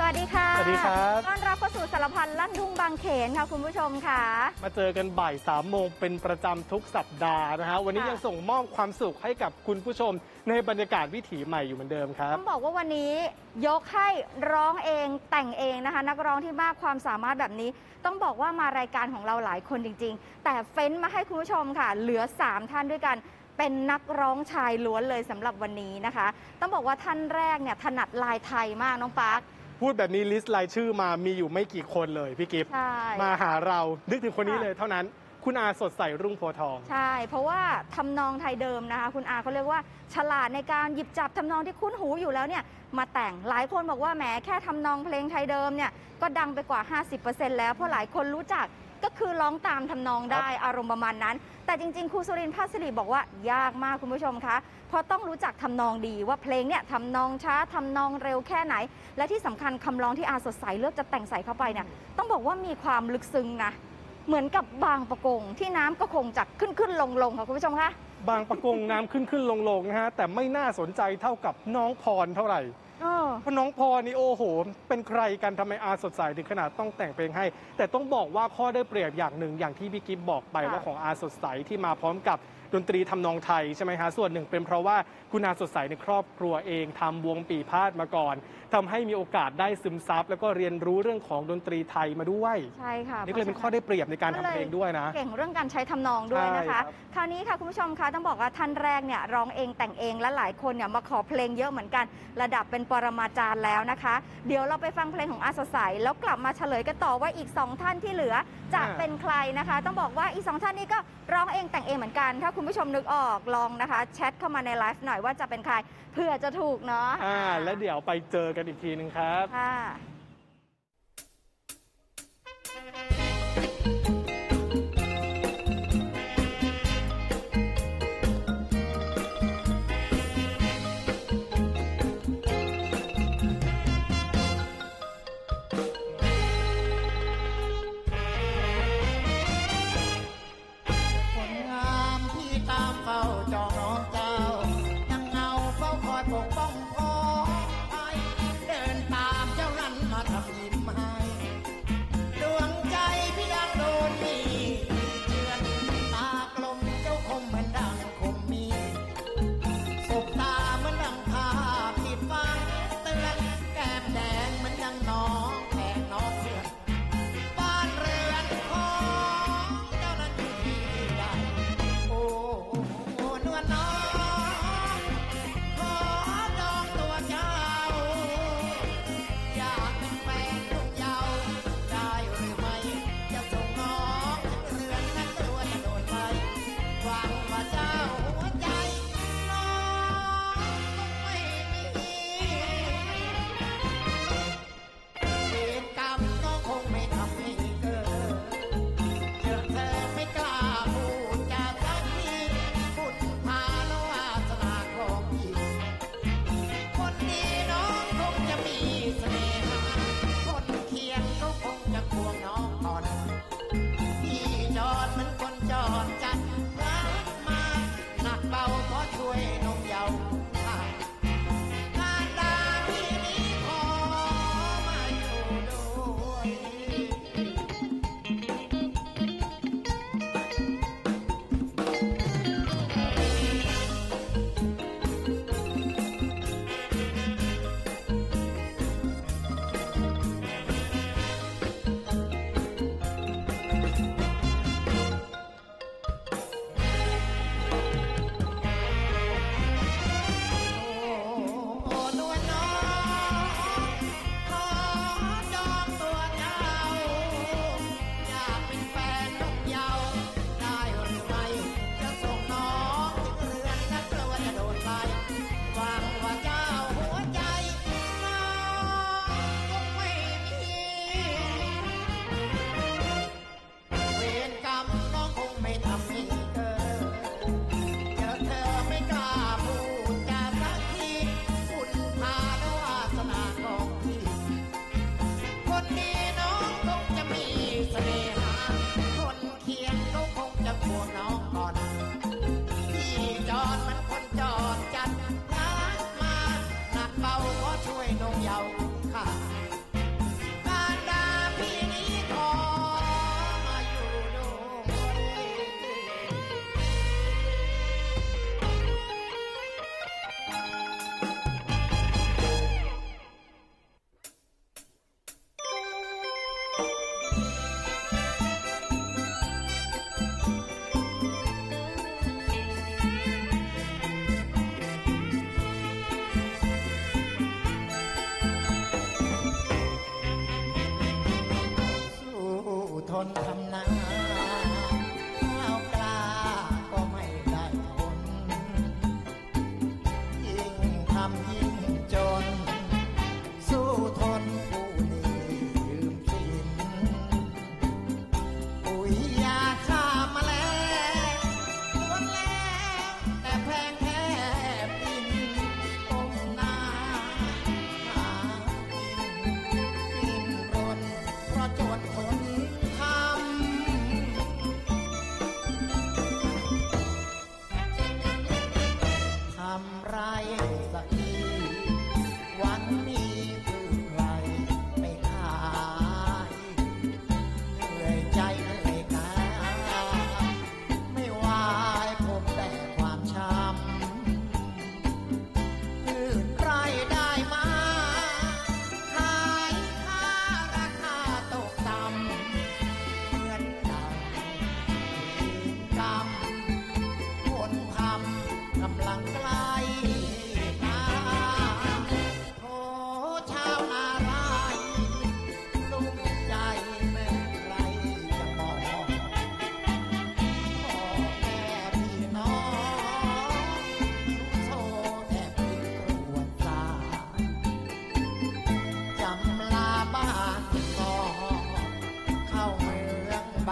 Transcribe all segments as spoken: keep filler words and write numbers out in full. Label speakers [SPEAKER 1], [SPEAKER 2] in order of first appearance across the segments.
[SPEAKER 1] วัสดีค่ะ
[SPEAKER 2] สวัสดีครับ
[SPEAKER 1] ต้อนรับเข้าสู่สารพันลั่นทุ่งบางเขนค่ะคุณผู้ชมค่ะ
[SPEAKER 2] มาเจอกันบ่ายสามโมงเป็นประจำทุกสัปดาห์นะฮะวันนี้ยังส่งมอบความสุขให้กับคุณผู้ชมในบรรยากาศวิถีใหม่อยู่เหมือนเดิมครับ
[SPEAKER 1] ต้องบอกว่าวันนี้ยกให้ร้องเองแต่งเองนะคะนักร้องที่มากความสามารถแบบนี้ต้องบอกว่ามารายการของเราหลายคนจริงๆแต่เฟ้นมาให้คุณผู้ชมค่ะเหลือสามท่านด้วยกันเป็นนักร้องชายล้วนเลยสำหรับวันนี้นะคะต้องบอกว่าท่านแรกเนี่ยถนัดลายไทยมากน้องปาร์ค
[SPEAKER 2] พูดแบบนี้ลิสต์รายชื่อมามีอยู่ไม่กี่คนเลยพี่กิฟต์มาหาเรานึกถึงคนนี้เลยเท่านั้นคุณอาสดใสรุ่งโพทอง
[SPEAKER 1] ใช่เพราะว่าทำนองไทยเดิมนะคะคุณอาเขาเรียกว่าฉลาดในการหยิบจับทำนองที่คุ้นหูอยู่แล้วเนี่ยมาแต่งหลายคนบอกว่าแหมแค่ทำนองเพลงไทยเดิมเนี่ยก็ดังไปกว่า ห้าสิบเปอร์เซ็นต์ แล้วเพราะหลายคนรู้จักก็คือร้องตามทำนองได้อารมณ์ประมาณนั้นแต่จริงๆครูสุรินทร์ ภาคสิริบอกว่ายากมากคุณผู้ชมคะเพราะต้องรู้จักทำนองดีว่าเพลงเนี่ยทำนองช้าทำนองเร็วแค่ไหนและที่สำคัญคำร้องที่อาสดใสเลือกจะแต่งใส่เข้าไปเนี่ยต้องบอกว่ามีความลึกซึ้งนะเหมือนกับบางปะกงที่น้ำก็คงจะขึ้นขึ้นลงลงค่ะคุณผู้ชมคะ
[SPEAKER 2] บางปะกงน้ำขึ้นขึ้นลงลงนะฮะแต่ไม่น่าสนใจเท่ากับน้องพรเท่าไหร่เพราะน้องพรนี่โอ้โหเป็นใครกันทำไมอาสดใสถึงขนาดต้องแต่งเพลงให้แต่ต้องบอกว่าข้อได้เปรียบอย่างหนึ่งอย่างที่พี่กิฟบอกไปว่าของอาสดใสที่มาพร้อมกับดนตรีทำนองไทยใช่ไหมฮะส่วนหนึ่งเป็นเพราะว่าคุณอาสดใสในครอบครัวเองทำวงปีพาดมาก่อนทำให้มีโอกาสได้ซึมซับแล้วก็เรียนรู้เรื่องของดนตรีไทยมาด้วย
[SPEAKER 1] ใช่ค่ะ
[SPEAKER 2] นี่เลยเป็นข้อได้เปรียบในการทำเพลงด้วยนะ
[SPEAKER 1] เก่งเรื่องการใช้ทำนองด้วยนะคะคราวนี้ค่ะคุณผู้ชมคะต้องบอกว่าท่านแรกเนี่ยร้องเองแต่งเองและหลายคนเนี่ยมาขอเพลงเยอะเหมือนกันระดับเป็นปรมาจารย์แล้วนะคะเดี๋ยวเราไปฟังเพลงของอาสดใสแล้วกลับมาเฉลยกันต่อว่าอีกสองท่านที่เหลือจะเป็นใครนะคะต้องบอกว่าอีกสองท่านนี้ก็ร้องเองแต่งเองเหมือนกันถ้าคุณผู้ชมนึกออกลองนะคะแชทเข้ามาในไลฟ์หน่อยว่าจะเป็นใครเพื่อจะถูกเนาะ
[SPEAKER 2] อ่าแล้วเดี๋ยวไปเจอกันอีกทีนึงครับ
[SPEAKER 1] ค่ะ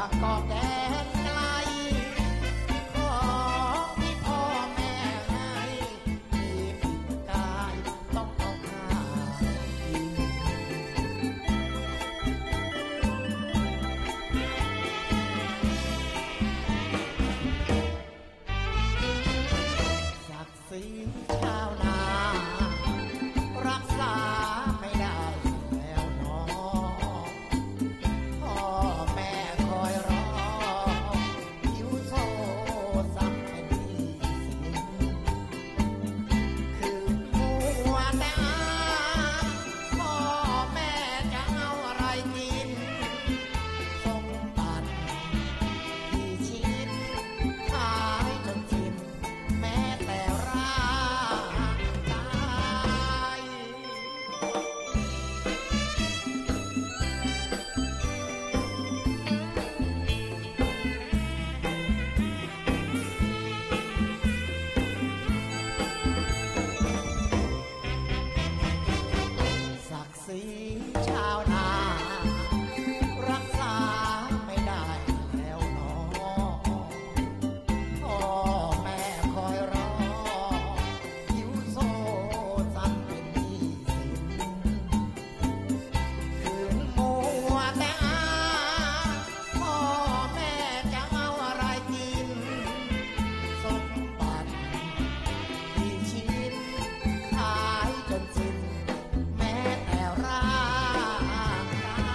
[SPEAKER 3] างกอกแดนไกลของที่พ่อแม่ให้มีผิดกายต้องเอาข้ากินศักดิ์ศรีชาวนารักษาไม่ได้แล้วหนอพ่อแม่คอยรอหิวโซสั่งให้มีสินคือหัวแต่อาพ่อแม่จะเอาอะไรกินสมบัติที่ชิ้นขายจนสิ้นแม้แต่ร่างกาย ศักดิ์ศรีชาวนารักษาไม่ได้แล้วหนอพ่อแม่คอยรอหิวโซสั่งเป็นหนี้สินคืนมัวแต่อาพ่อแม่จะเอาอะไรกินสมบัติที่ชิ้นขายจนสิ้นแม้แต่ร่างกาย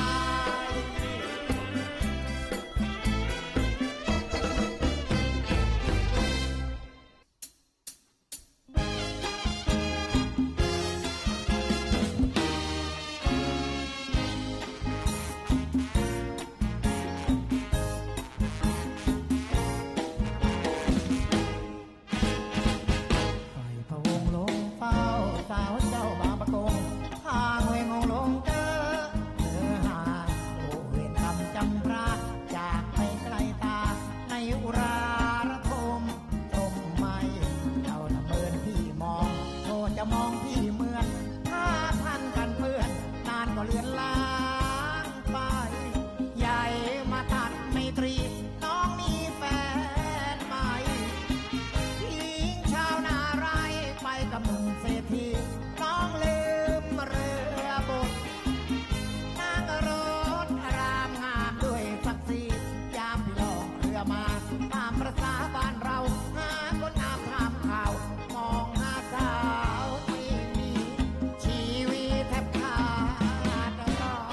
[SPEAKER 3] ไฟพะวงลงเฝ้าสาวเจ้าบางประกงทางเวงงลงเจอเจอหาโอเวรกรรมจำราจากไปไกลตาในอุราระทมตมไม่เจ้าทำเมินพี่มองโทจะมองพี่เหมือนถ้าท่านกันเพื่อนนานก็เลือนลางไป ใหญ่มาตัดไม่ตรีน้องมีแฟนใหม่ ทิ้งชาวนาไร่ไปกับหนุ่มเศรษฐีน้องลืมเรือบกนั่งรถรามงามด้วยศักดิ์ศรียามพี่ลองเรือมาตามประสาบ้านเราหาคนอาบทำข่าว มองหาสาวที่มีชีวิตแทบขาดรอ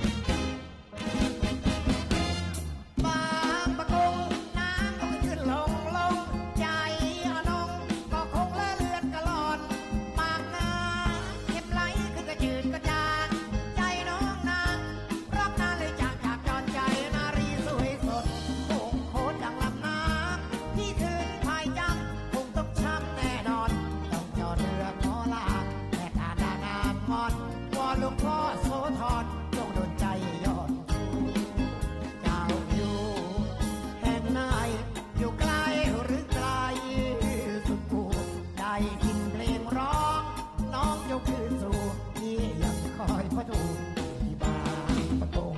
[SPEAKER 3] บางประกงน้ำก็ขึ้นลงลงใจอนงก็คงละเลือนกะลอนปากน้ำเข็มไหลขึ้นกระจืดกระจางใจน้องนางรักนานเลยจากจากจรใจนารีสวยสดโค้งโคตรดังลำน้ำที่คืนพายจำคงต้องช้ำแน่นอนต้องจอดเรือขอลาแม่ตาดางามงอนวอนหลวงพ่อโสธรจงโดนใจยอดชู เจ้าอยู่แห่งไหนอยู่ไกลหรือไกลสุดกูได้ยินเพลงร้อง น้องยกคืนสู่ที่ยังคอยพระทูลที่บางประกง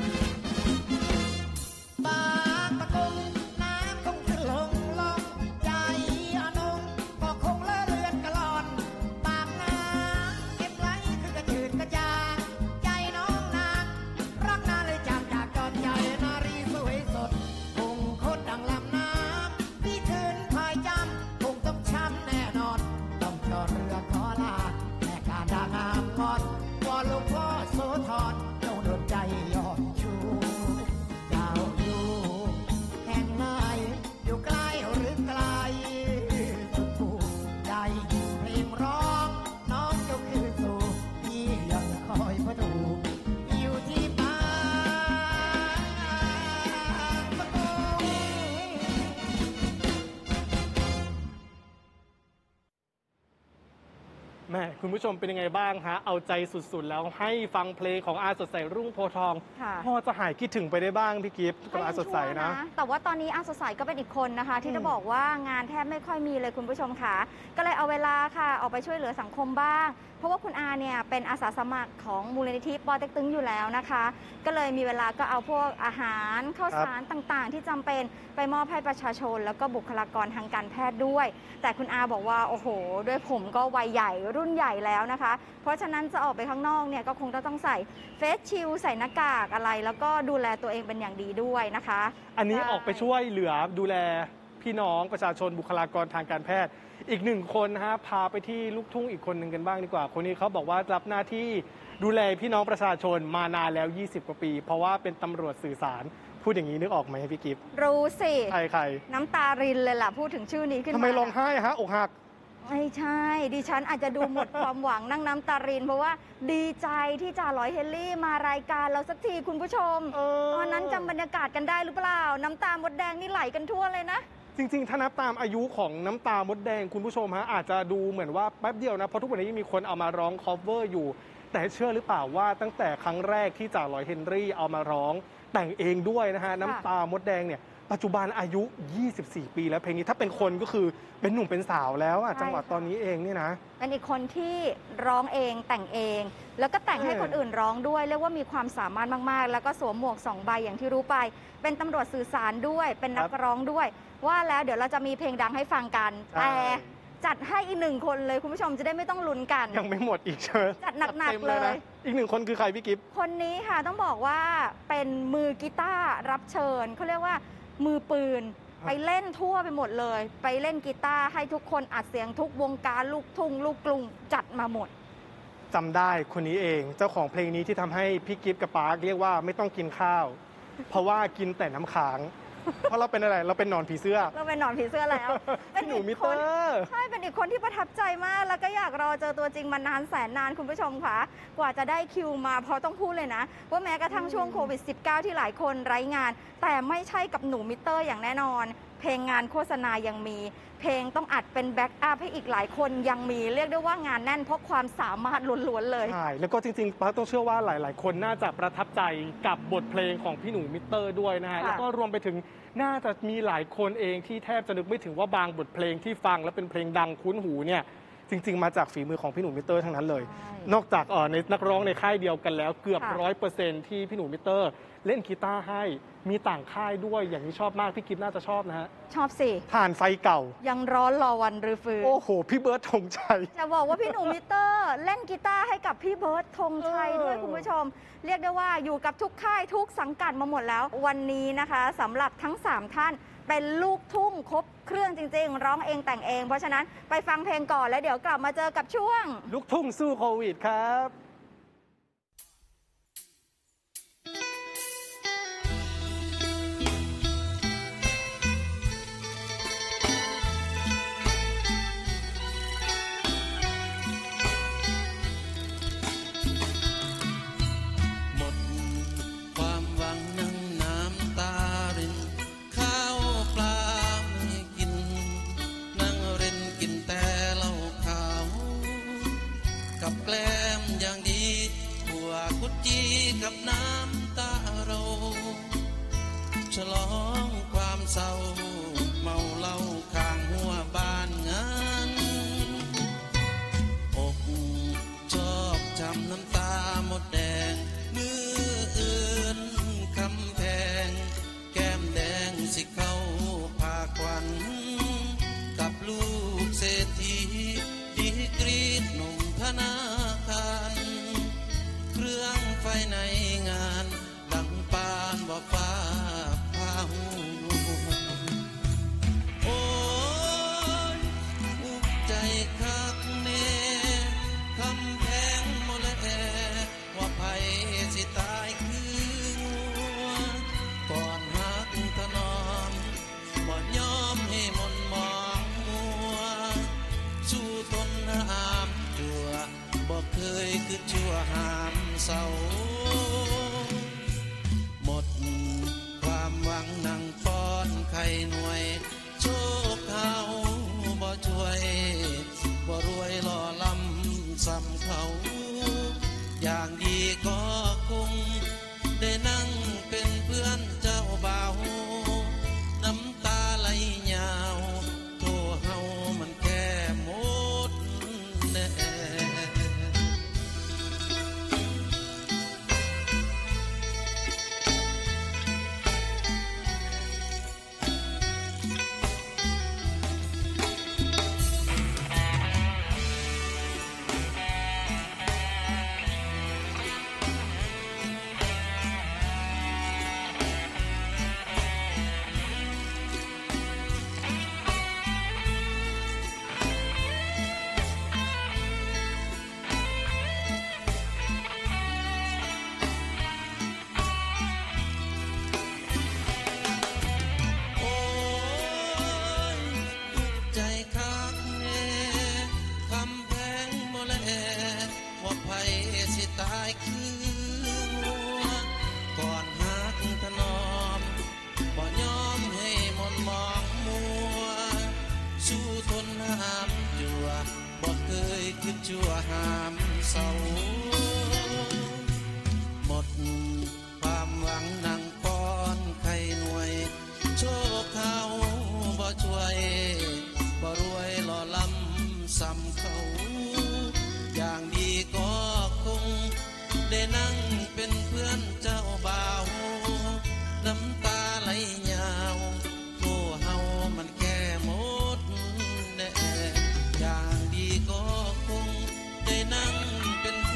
[SPEAKER 3] บางประกงน้ำคงขึ้นลงลงใจอนงก็คงละเลือนกะลอน ปากน้ำเก็บไหลคือกระจืดกระจางใจน้องนางรักนานเลยจากจากจรใจนารีสวยสดคงโคตรดังลำน้ำที่คืนพายจำคงต้องช้ำแน่นอน ต้องจอดเรือขอลาแม่การดางามงอนวอนหลวงพ่อโสธรจงโดนใจยอดชู เจ้าอยู่แห่งไหนอยู่ไกลหรือไกลสุดกูได้ยินเพลงร้อง น้องยกคืนสู่ที่ยังคอยพระทูอยู่ที่บางประกง
[SPEAKER 2] แม่คุณผู้ชมเป็นยังไงบ้างฮะเอาใจสุดๆแล้วให้ฟังเพลงของอาสดใสรุ่งโพธิ์ทอง
[SPEAKER 1] ค่ะ
[SPEAKER 2] พอจะหายคิดถึงไปได้บ้างพี่กิฟต์กับอาสดใสนะ
[SPEAKER 1] แต่ว่าตอนนี้อาสดใสก็เป็นอีกคนนะคะ ที่
[SPEAKER 2] อืม
[SPEAKER 1] จะบอกว่างานแทบไม่ค่อยมีเลยคุณผู้ชมค่ะก็เลยเอาเวลาค่ะออกไปช่วยเหลือสังคมบ้าง เพราะว่าคุณอาเนี่ยเป็นอาสาสมัครของมูลนิธิปอเต็กตึงอยู่แล้วนะคะ ก็เลยมีเวลาก็เอาพวกอาหารข้าวสารต่างๆ ที่จำเป็นไปมอบให้ประชาชน แล้วก็บุคลากรทางการแพทย์ด้วย แต่คุณอาบอกว่าโอ้โหด้วยผมก็วัยใหญ่รุ่นใหญ่แล้วนะคะ เพราะฉะนั้นจะออกไปข้างนอกเนี่ยก็คงต้องใส่เฟสชิลด์ใส่หน้ากากอะไร แล้วก็ดูแลตัวเองเป็นอย่างดีด้วยนะคะ
[SPEAKER 2] อันนี้
[SPEAKER 1] ใช่
[SPEAKER 2] ออกไปช่วยเหลือดูแลพี่น้องประชาชนบุคลากรทางการแพทย์ อีกหนึ่งคนนะฮะพาไปที่ลูกทุ่งอีกคนหนึ่งกันบ้างดีกว่า คนนี้เขาบอกว่ารับหน้าที่ดูแลพี่น้องประชาชนมานานแล้ว ยี่สิบ กว่าปี เพราะว่าเป็นตำรวจสื่อสารพูดอย่างนี้นึกออกไหมพี่กิฟต์
[SPEAKER 1] รู้สิ
[SPEAKER 2] ใครใคร
[SPEAKER 1] น้ำตารินเลยล่ะพูดถึงชื่อนี้ขึ้นมา
[SPEAKER 2] ทำไมร้องไห้ฮะอกหัก
[SPEAKER 1] ไม่ใช่ ดิฉันอาจจะดูหมด ความหวังนั่งน้ำตาริน เพราะว่าดีใจที่จ่าร้อยเฮนรี่มารายการเราสักทีคุณผู้ชม
[SPEAKER 2] เออ
[SPEAKER 1] ตอนนั้นจำบรรยากาศกันได้หรือเปล่า น้ำตามดแดงนี่ไหลกันทั่วเลยนะ
[SPEAKER 2] จริงๆ ถ้านับตามอายุของน้ำตามดแดงคุณผู้ชมฮะอาจจะดูเหมือนว่าแป๊บเดียวนะ เพราะทุกวันนี้ยังมีคนเอามาร้อง cover อยู่ แต่เชื่อหรือเปล่าว่าตั้งแต่ครั้งแรกที่จ่าร้อยเฮนรี่เอามาร้อง แต่งเองด้วยนะฮะ น้ำตามดแดงเนี่ยปัจจุบันอายุ ยี่สิบสี่ ปีแล้วเพลงนี้ถ้าเป็นคนก็คือเป็นหนุ่มเป็นสาวแล้วอะ
[SPEAKER 1] ใช่
[SPEAKER 2] จังหวะตอนนี้เองเนี่ยนะ
[SPEAKER 1] เป็นอีกคนที่ร้องเองแต่งเอง แล้วก็แต่งให้
[SPEAKER 2] เออ
[SPEAKER 1] คนอื่นร้องด้วยเรียกว่ามีความสามารถมากๆ แล้วก็สวมหมวกสองใบอย่างที่รู้ไป เป็นตำรวจสื่อสารด้วย เป็นนักร้องด้วย ว่าแล้วเดี๋ยวเราจะมีเพลงดังให้ฟังกัน
[SPEAKER 2] ใช่
[SPEAKER 1] แต่จัดให้อีกหนึ่งคนเลยคุณผู้ชมจะได้ไม่ต้องลุ้นกัน
[SPEAKER 2] ยังไม่หมดอีกใช่ไหม
[SPEAKER 1] จัดหนักๆ
[SPEAKER 2] ต็ม
[SPEAKER 1] เลย
[SPEAKER 2] นะอีกหนึ่งคนคือใครพี่กิฟต์
[SPEAKER 1] คนนี้ค่ะต้องบอกว่าเป็นมือกีตาร์รับเชิญเขาเรียกว่ามือปืน
[SPEAKER 2] ครับ
[SPEAKER 1] ไปเล่นทั่วไปหมดเลย ไปเล่นกีตาร์ให้ทุกคนอัดเสียงทุกวงการลูกทุ่งลูกกรุงจัดมาหมด
[SPEAKER 2] จำได้คนนี้เองเจ้าของเพลงนี้ที่ทำให้พี่กิฟต์กับปาร์คเรียกว่าไม่ต้องกินข้าว เพราะว่ากินแต่น้ำค้าง เพราะเราเป็นอะไรเราเป็นหนอนผีเสื้อ
[SPEAKER 1] เราเป็นหนอนผีเสื้อแล้ว เป็น
[SPEAKER 2] พี่หนู
[SPEAKER 1] อีก
[SPEAKER 2] มิ
[SPEAKER 1] ค
[SPEAKER 2] เตอน ร์
[SPEAKER 1] ใช่เป็นอีกคนที่ประทับใจมาก แล้วก็อยากรอเจอตัวจริงมานานแสนนานคุณผู้ชมค่ะ กว่าจะได้คิวมาเพราะต้องพูดเลยนะ ว่าแม้กระทั่งช่วงโควิด สิบเก้า ที่หลายคนไร้งาน แต่ไม่ใช่กับหนูมิเตอร์อย่างแน่นอน เพลงงานโฆษณายังมี เพลงต้องอัดเป็นแบ็กอัพให้อีกหลายคนยังมีเรียกได้ว่างานแน่นเพราะความสามารถล้วนๆเลย
[SPEAKER 2] ใช่แล้วก็จริงๆปาร์คต้องเชื่อว่าหลาย ๆ คนน่าจะประทับใจกับบทเพลงของพี่หนูมิเตอร์ด้วยนะฮะ
[SPEAKER 1] ค่ะ
[SPEAKER 2] แล้วก็รวมไปถึงน่าจะมีหลายคนเองที่แทบจะนึกไม่ถึงว่าบางบทเพลงที่ฟังแล้วเป็นเพลงดังคุ้นหูเนี่ยจริง ๆ มาจากฝีมือของพี่หนูมิเตอร์ทั้งนั้นเลย
[SPEAKER 1] ใช่
[SPEAKER 2] นอกจากเอ่อในนักร้องในค่ายเดียวกันแล้วเกือบ
[SPEAKER 1] ค่ะ
[SPEAKER 2] ร้อยเปอร์เซ็นต์ที่พี่หนูมิเตอร์เล่นกีตาร์ให้มีต่างค่ายด้วยอย่างนี้ชอบมากพี่กิฟต์น่าจะชอบนะฮะ
[SPEAKER 1] ชอบสิ
[SPEAKER 2] ถ่านไฟเก่า
[SPEAKER 1] ยังร้อนรอวันรือฟื้น
[SPEAKER 2] โอ้โห พี่เบิร์ดธงชัย
[SPEAKER 1] จะบอกว่าพี่หนูมิเตอร์เล่นกีตาร์ให้กับพี่เบิร์ดธงชัยด้วย
[SPEAKER 2] เออ
[SPEAKER 1] คุณผู้ชม เรียกได้ว่าอยู่กับทุกค่ายทุกสังกัดมาหมดแล้ว วันนี้นะคะสำหรับทั้ง สาม ท่านเป็นลูกทุ่งครบเครื่องจริง ๆ ร้องเองแต่งเอง เพราะฉะนั้นไปฟังเพลงก่อนแล้วเดี๋ยวกลับมาเจอกับช่วง
[SPEAKER 2] ลูกทุ่งสู้โควิดครับ
[SPEAKER 4] หมดความหวังนั่งน้ำตารินข้าวปลาไม่กิน นั่งเรินกินแต่เหล้าขาว กับแกล้มอย่างดีหัวกุดจีกับน้ำตาเราฉลองความเศร้าเมาเหล้าข้างหัวบ้านงานอกชอบจำน้ำตาหมดแดงมืออื่นคำแพงแก้มแดงสิเข้าพาควันกับลูกเศรษฐีดีกรีดหนุ่มธนาคารเครื่องไฟในงานดังปานบ่ฟ้าพาหูโอ้ยอุกใจคักเน่คำแพงโมเลว่าไผสิตายคืองัวก่อนหักถนอมบ่ยอมให้มนมองมัวสู้ทนน้ำจั่วบ่เคยคือชั่วหามเศร้าหมดความหวังนั่งป้อนไข่หน่วยโชคเขาบ่ช่วยบ่รวยหล่อลำเศซ้ำเขาอย่างดีก็คงได้นั่งเป็นเพื่อนเจ้าบ่าวน้ำตาไหลยาวโทเฮามันแค่หมดแน่ชั่วหามเศร้าหมดความหวังนั่งป้อนไข่หน่วยโชคเขาบ่ช่วยบ่รวยหล่อลำซ้ำเขาอย่างดีก็คงได้นั่งเป็นเพื่อนเจ้าบ่าวน้ำตาไหลยาวโอ้เฮามันแค่หมดแน่อย่างดีก็คงได้นั่งเป็น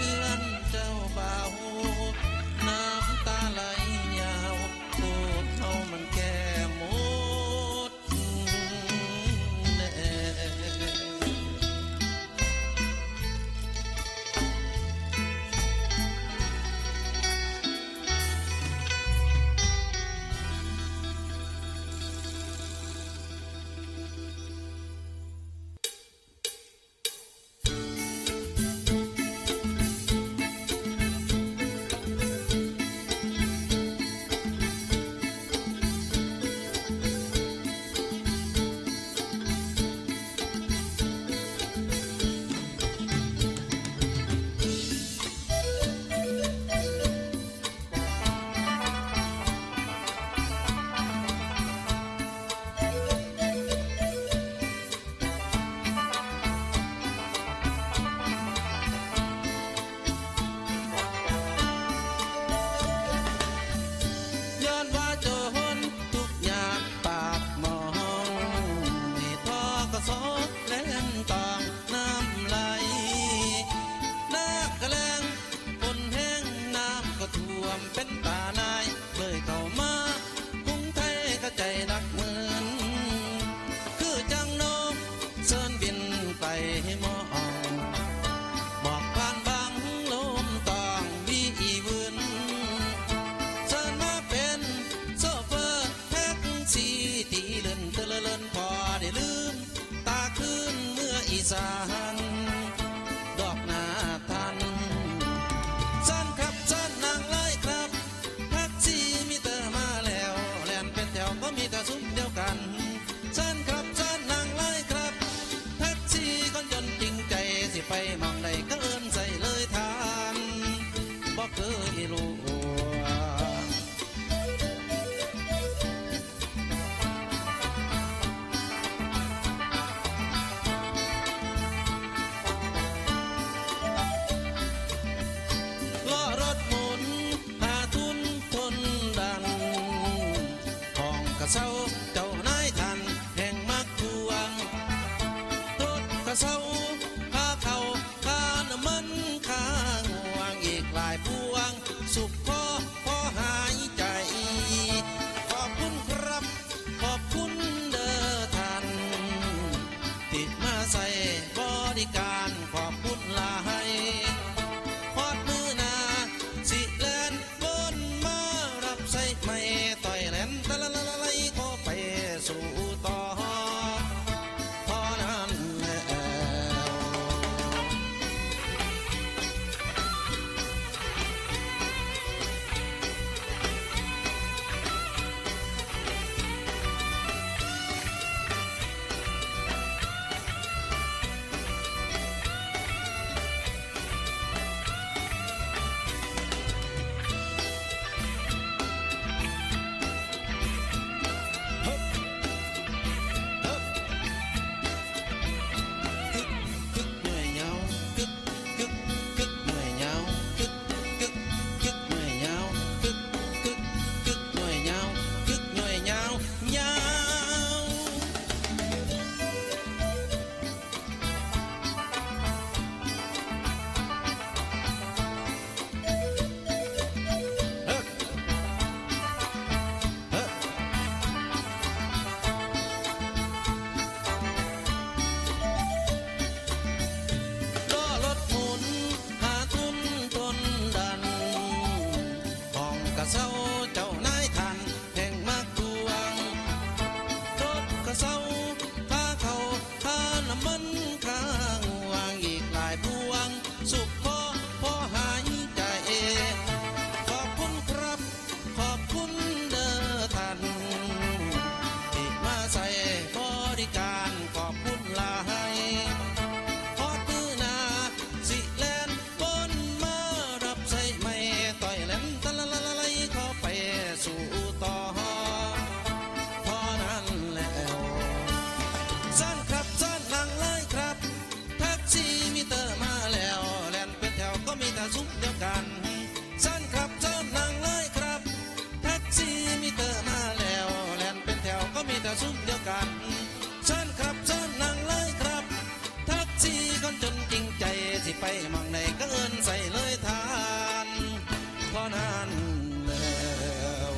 [SPEAKER 4] แต่สุขเดียวกันสั้นครับเชิญนั่งเลยครับแท็กซี่มีเตอร์มาแล้วแล่นเป็นแถวก็มีแต่สุขเดียวกันเชิญครับเชิญนั่งเลยครับแท็กซี่คนจนจริงใจสิไปมองไหนก็เอินใส่เลยทานเพราะนั้นแล้ว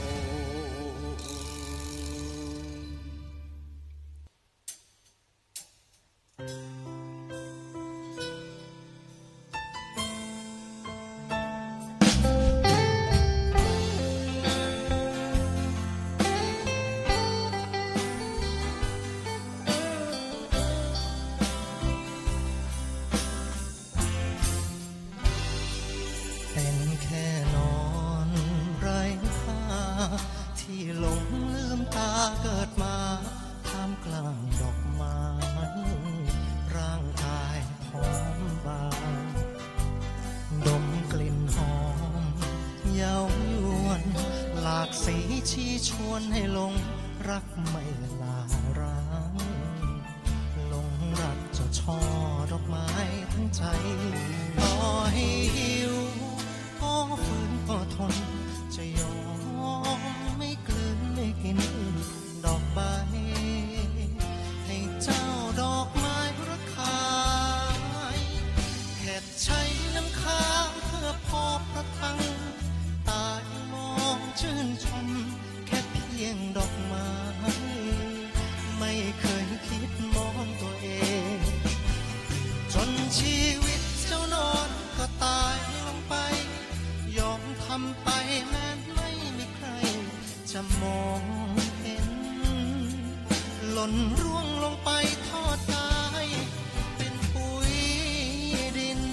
[SPEAKER 3] เป็นแค่นอนไร้ค่าที่หลงลืมตาเกิดมาท่ามกลางดอกไม้ร่างกายหอมบางดมกลิ่นหอมเย้ายวนหลากสีชี้ชวนให้หลงรักไม่ลาร้างหลงรักเจ้าช่อดอกไม้ทั้งใจต่อให้หิวก็ฝืนก็ทนจะยอมไม่กลืนไม่กินดอกใบให้เจ้าดอกไม้ราคายแค่ใช้น้ำค้างเพื่อพอประทังตายมองชื่นชมแค่เพียงดอกไม้ไม่เคยคิดมองตัวเองจนชีวิตเจ้านอนก็ตายลงไปยอมทำไปแม้ไม่มีใครจะมองเห็นหล่นร่วงลงไปทอดกายเป็นปุ๋ยดิน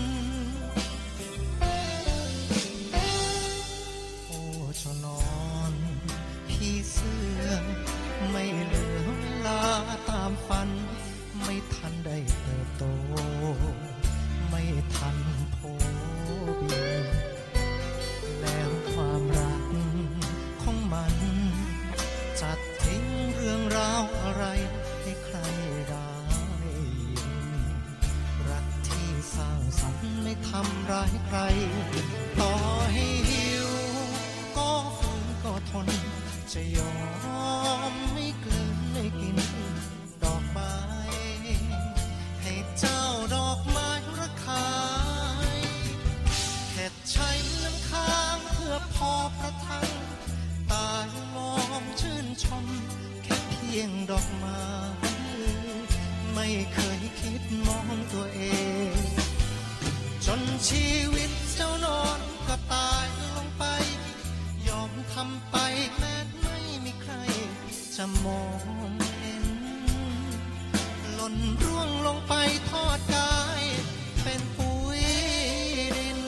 [SPEAKER 3] โอ้เจ้านอนพี่เสื้อไม่เหลือเวลาตามฝันไม่ทันได้เติบโตไม่ทันโผบินแล้วความรักของมันจัดทิ้งเรื่องราวอะไรให้ใครได้ยินรักที่สร้างสรรค์ไม่ทำร้ายใครต่อให้หิวก็ฝืนก็ทนจะยอมไม่กลืนไม่กินดอกไม้ให้เจ้าดอกไม้ระคายแค่ใช้น้ำค้างเพื่อพอประทังตายมองชื่นชมแค่เพียงดอกไม้ไม่เคยคิดมองตัวเองจนชีวิตเจ้านอนก็ตายลงไปยอมทำไปแม้ไม่มีใครจะมองเห็นหล่นร่วงลงไปทอดกายเป็นปุ๋ยดิน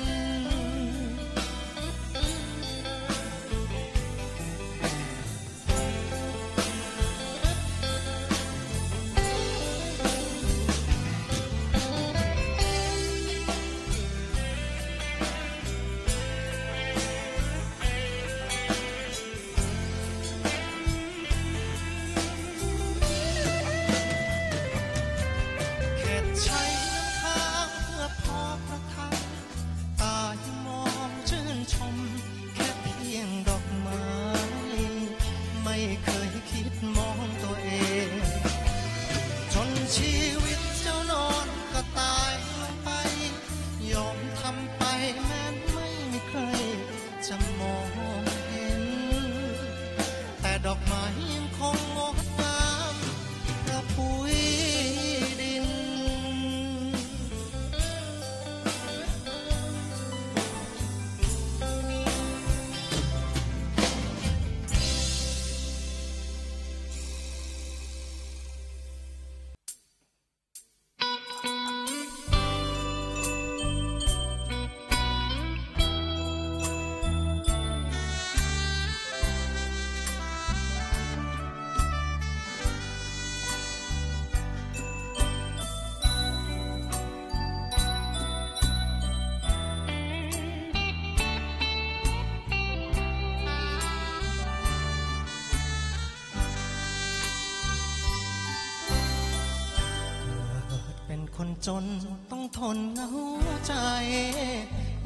[SPEAKER 3] ชีวิตเจ้านอนก็ตายลงไปยอมทำไปแม้ไม่มีใครจะมองเห็นแต่ดอกไม้ยังคงงดงามกระปุยดินคนจนต้องทนเหงาใจ